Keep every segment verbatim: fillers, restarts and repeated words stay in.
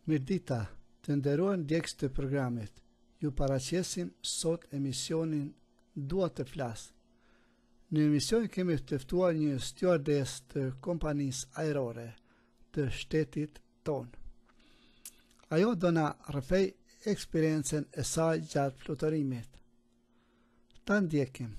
Mirdita, të nderuar ndjekës të programit, ju paraqesim sot emisionin Dua të flas. Në emision kemi të ftuar një stewardess të kompanisë ajrore të shtetit tonë. Ajo do na rrëfej eksperiencën e saj gjatë fluturimit. Ta ndjekim.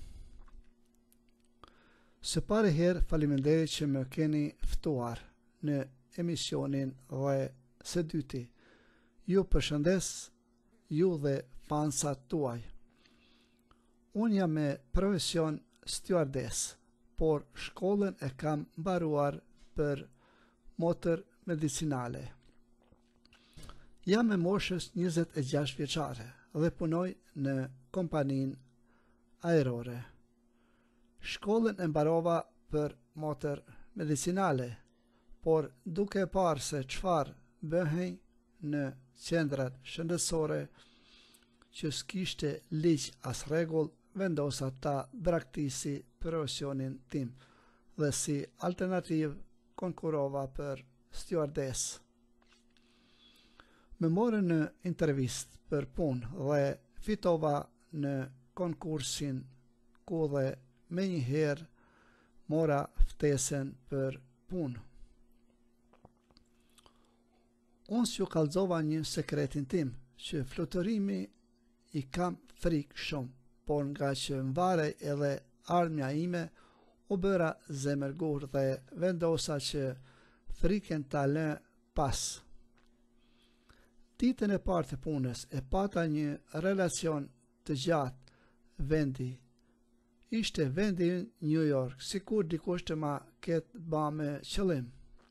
Së pari herë faleminderit që më keni ftuar në emisionin dhe së dyti. Ju përshëndes, ju dhe fansat tuaj. Unë jam me profesion stewardess, por shkollën e kam mbaruar për motër medicinale. Jam me moshës njëzet e gjashtë vjeçare dhe punoj në kompaninë ajrore. Shkollën e mbarova për motër medicinale, por duke parë se çfarë bëhej në qendrat shëndetësore që s'kishte ligj as rregull, vendosa ta braktisi profesionin tim dhe si alternativë konkurova për stewardess. Më morën në intervistë për punë dhe fitova në konkursin ku dhe me njëherë mora ftesën për punë. Unë s'ju kallëzova një sekretin tim, që fluturimi i kam frikë shumë, por nga që mvarej edhe ardhmja ime, u bëra zemërgur dhe vendosa që frikën ta lë pas. Ditën e parë të punës e pata një relacion të gjatë vendi. Ishte vendi New York, sikur dikush të ma ketë ba me qëllim.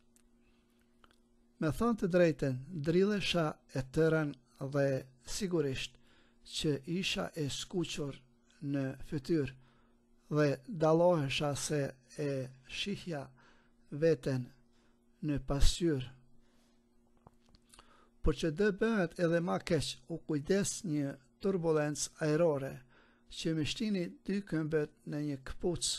Me thonë të drejten, drillesha e tërën dhe sigurisht që isha e skuqur në fytyrë dhe dallohesha se e shihja veten në pasqyrë. Por që dë bëhet edhe ma keq, u kujdes një turbulencë ajrore që më shtini dy këmbët në një këpucë.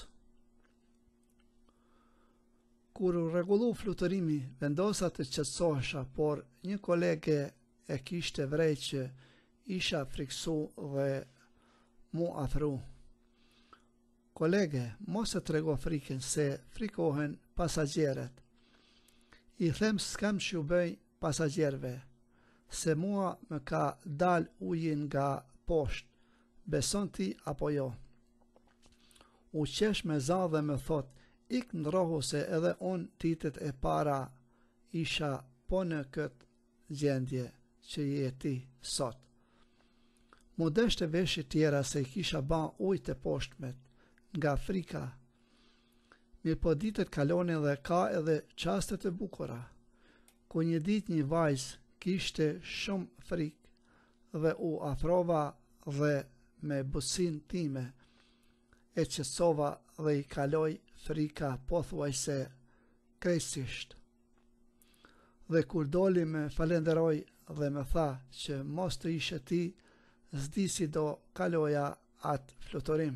Kur u rregullu fluturimi, vendosa të qetësohesha, por një kolege e kishte vrej që isha friksu dhe mu afru. Kolege, mos e trego frikën se frikohen pasagjerët. I them s'kam që u bëj pasagjerve, se mua më ka dal ujin nga poshtë, beson ti apo jo. U qesh me za dhe më thot, ik në rohu se edhe unë ditët e para isha po në këtë gjendje që je ti sot. Mu deshte veshje tjera se i kisha ba ujtë e poshtmet nga frika. Mirë po ditët kalone dhe ka edhe qastet e bukura, ku një dit një vajzë kishte shumë frikë dhe u afrova dhe me butësin time e qetësova dhe i kaloj frika pothuajse krejtësisht. Dhe kur doli me falenderoj dhe me tha që mos të ishe ti, s'di si do kaloja atë fluturim.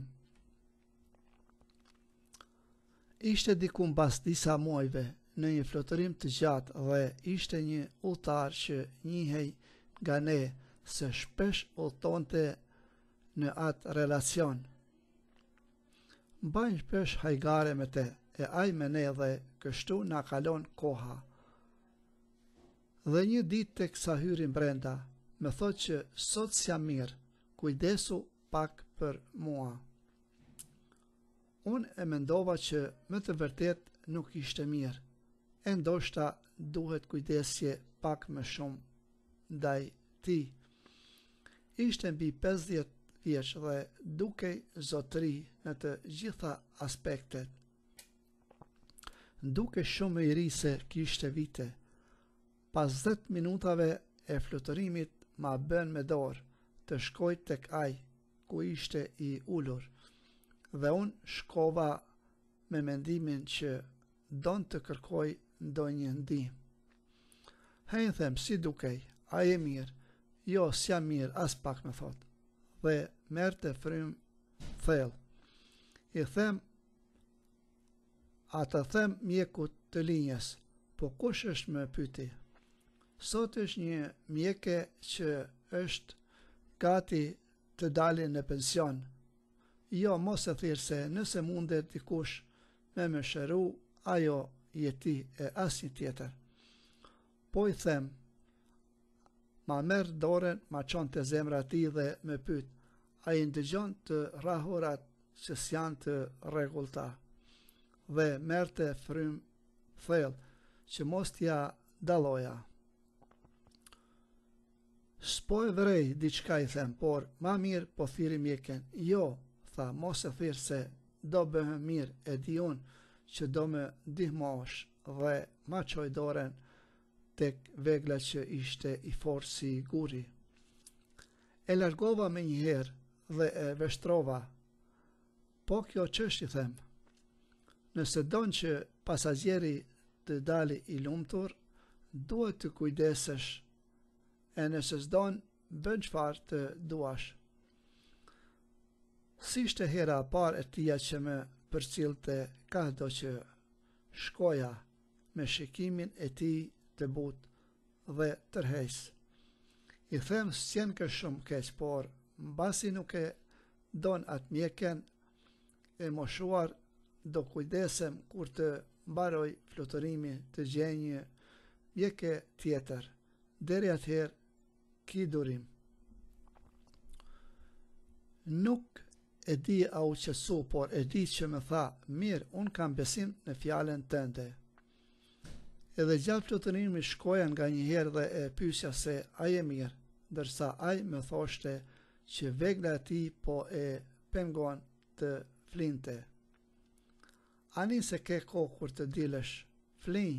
Ishte diku mbas disa muajve në një fluturim të gjatë dhe ishte një udhëtar që njihej nga ne se shpesh udhëtonte në atë relacion. Mbajnë shpesh hajgare me te, e aj me ne dhe kështu na kalon koha. Dhe një ditë të kësa hyrin brenda, me thot që sot s'jam mirë, kujdesu pak për mua. Unë e mendova që me të vërtet nuk ishte mirë, e ndoshta duhet kujdesje pak më shumë ndaj ti. Ishte mbi pesëdhjetë vjeç dhe dukej zotëri në të gjitha aspektet. Duke shumë i ri se kishte vite. Pas dhjetë minutave e fluturimit ma bën me dorë të shkoj tek aj ku ishte i ulur dhe unë shkova me mendimin që don të kërkoj ndonjë ndihmë. Hej, them, si dukej, a je mirë? Jo, s'jam mirë, as pak me thot. Dhe merte frym thellë. I them, a të them mjekut të linjes, po kush është me pyti? Sot është një mjeke që është gati të dalin në pension. Jo, mos e thirë se nëse mundet dikush me më shëru, ajo jeti e asnjë tjetër. Po i them, ma merë dorën, ma qonë të zemra ti dhe me pyt, a i ndëgjon të rahurat që s'janë të rregullta, dhe merë të frym thellë që mos t'ja daloja. S'po e vrej diçka i them, por ma mirë po thiri mjeken. Jo, tha, mos e thirë se do bëhem mirë, e di unë që do me dihmosh, dhe ma qoj doren tek vegla që ishte i forë si guri. E largova me njëherë dhe e veshtrova. Po kjo ç'është, i them. Nëse don që pasazjeri të dali i lumtur, duhet të kujdesesh, e nëse s'don, bën çfarë të duash. Si ishte hera par e tia që me përcillte ka do që shkoja me shikimin e ti të but dhe tërheqës. I them s'jen kë shumë keq, por mbasi nuk e don atë mjeken e moshuar, do kujdesem kur të mbaroj fluturimi të gjej një mjeke tjetër. Deri atëherë ki durim. Nuk e di a u qesu, por e di që më tha, mirë, unë kam besim në fjalen tënde. Edhe gjatë fluturimi shkoja nga njëherë dhe e pyesja se a je mirë, dërsa aj më thoshte që vegla e ti po e pengon të flinte. Ani se ke kohë kur të dilesh, flinj.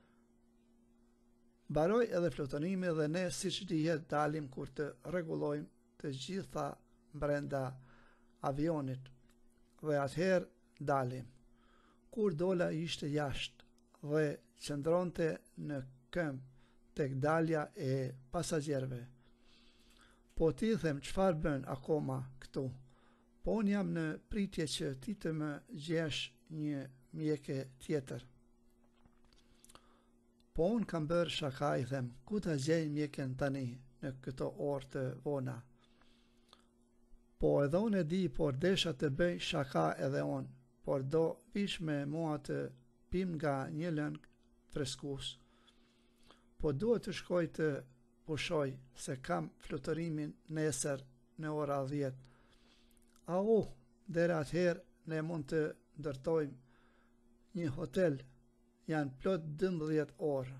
Baroj edhe fluturimi dhe ne si që dihet dalim kur të rregullojmë të gjitha brenda avionit, dhe atëherë dalim. Kur dola ishte jashtë dhe qëndronte në këmbë tek dalja e pasazjerve. Po ti them çfarë bën akoma këtu? Po unë jam në pritje që ti të më gjesh një mjeke tjetër. Po unë kam bërë shaka, i them, ku ta gjej mjeken tani në këto orë të vona? Po edhe unë e di, por desha të bëj shaka edhe unë, por do vish me mua të pim nga një lëng freskus. Po duhet të shkoj të pushoj, se kam fluturimin nesër në ora dhjetë. Au, deri atëherë ne mund të ndërtojmë një hotel, janë plot dëmbëdhjetë orë.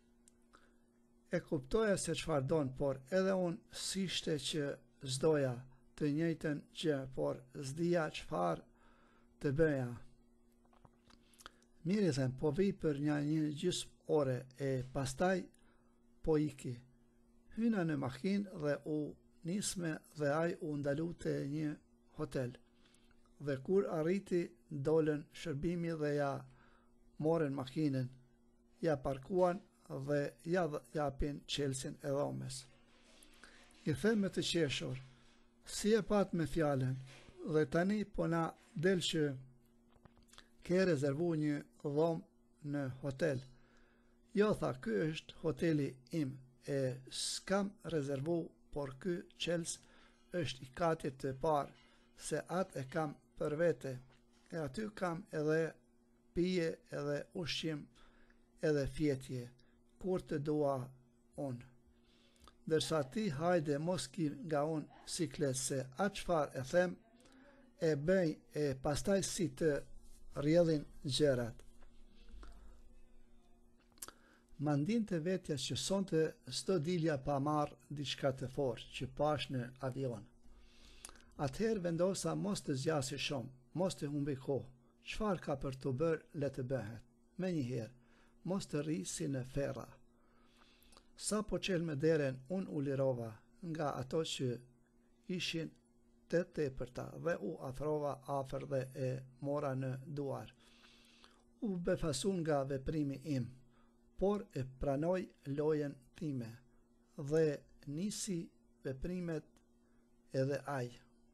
E kuptoja se çfarë don, por edhe unë s'ishte që s'doja të njëjtën gjë, por s'dija çfarë të bëja. Mirë, i them, po vi për një një gjysmë ore, e pastaj po iki. Hyna në makinë dhe u nisme dhe aj u ndalu te një hotel. Dhe kur arriti, dolën shërbimi dhe ja morën makinën, ja parkuan dhe ja japin çelsin e dhomës. I them me të qeshur, si e pat me fjalen, dhe tani po na del që ke rezervu një dhomë në hotel. Jo, tha, ky është hoteli im, e s'kam rezervu, por ky qels është i katit të parë, se atë e kam për vete, e aty kam edhe pije, edhe ushqim, edhe fjetje, kur të dua unë. Dërsa ti hajde mos ki nga unë siklet, se atë çfarë e them, e bëj e pastaj si të rjedhin gjërat. Ma ndinte vetja që sonte s'do dilja pa marrë diçka të fortë që pash në avion. Atëherë vendosa mos të zgjasi shumë, mos të humbi kohë. Çfarë ka për të bërë, le të bëhet. Me njëherë, mos të rri si në ferra. Sa po qel me deren, unë u lirova nga ato që ishin të tepërta dhe u afrova afër dhe e mora në duar. U befasun nga veprimi im, por e pranoj lojen time dhe nisi veprimet edhe aj.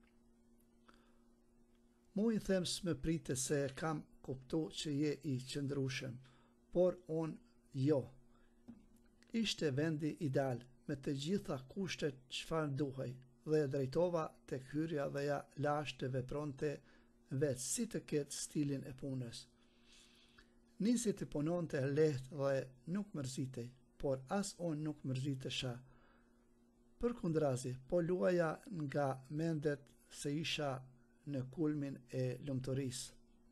Mu i them s'më prite se kam kuptu që je i qëndrushëm, por unë jo. Ishte vendi ideal, me të gjitha kushtet çfarë duhej, dhe e drejtova tek hyrja dhe ja lash të vepronte vetë si të ketë stilin e punës. Nisi të punonte lehtë dhe nuk mërzitej, por as unë nuk mërzitesha. Përkundrazi, po luaja nga mendet se isha në kulmin e lumturisë.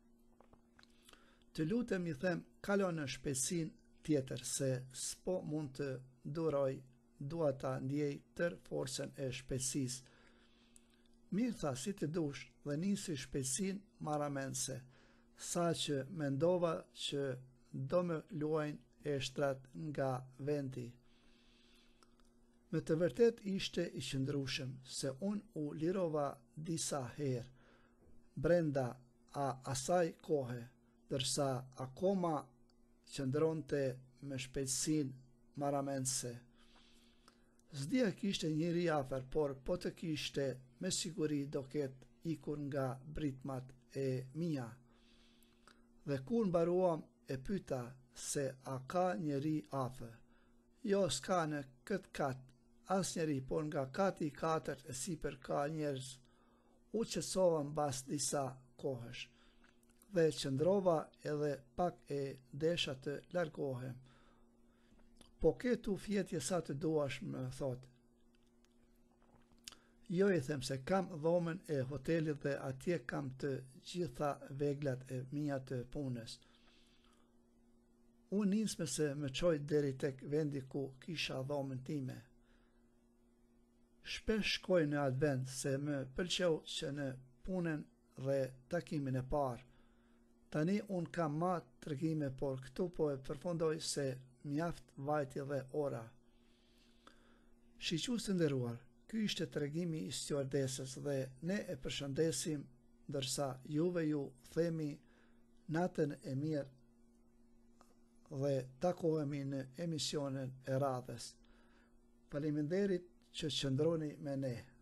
Të lutem i them, kalo në shpesin tjetër se s'po mund të duroj, dua ta ndjej tër forcen e shpesis. Mirë tha, si të dush, dhe nisi shpesin maramense, sa që mendova që do me luajnë eshtrat nga vendi. Me të vërtet ishte i qëndrushëm, se unë u lirova disa herë, brenda a asaj kohe, dërsa akoma qëndronte me shpejtësin maramense. Zdia kishte njëri afer, por po të kishte me siguri do ketë ikur nga britmat e mia. Dhe kur mbaruam e pyeta se a ka njëri afer. Jo, s'ka në këtë kat, as njëri, por nga kati i katërt e sipër ka njerëz. U qetësova mbas disa kohësh dhe qëndrova edhe pak e desha të largohem. Po ke tu fjetje sa të duash, më thot. Jo, i them, se kam dhomën e hotelit dhe atje kam të gjitha veglat e mia të punës. Unë nisme se më çoj deri tek vendi ku kisha dhomën time. Shpesh shkoj në atë vend se më pëlqeu që në punën dhe takimin e parë. Tani unë kam ma tregime, por këtu po e përfundoj se mjaft vajti dhe ora. Shiqus të nderuar, ky ishte tregimi i stjuardesës dhe ne e përshëndesim, ndërsa juve ju themi natën e mirë dhe takohemi në emisionin e radhës. Faleminderit që qëndroni me ne.